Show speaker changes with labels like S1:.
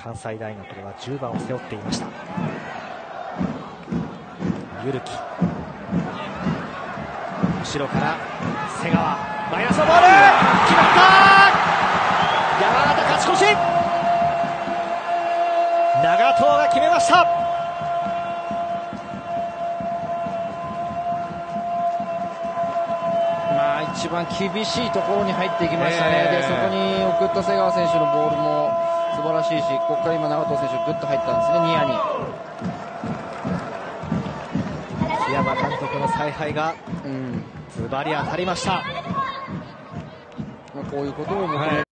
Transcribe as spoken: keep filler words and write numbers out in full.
S1: 関西大学ではじゅうばんを背負っていました。ゆるき、後ろから瀬川、マイナスのボール決まった。山形勝ち越し、長藤が決めました。
S2: まあ一番厳しいところに入っていきましたね、えー、でそこに送った瀬川選手のボールも素晴らしいし、ここから今長藤選手グッと入ったんですね、ニアに。
S1: 檜山監督の采配がズバリ当たりました。
S2: まあこういうことを求める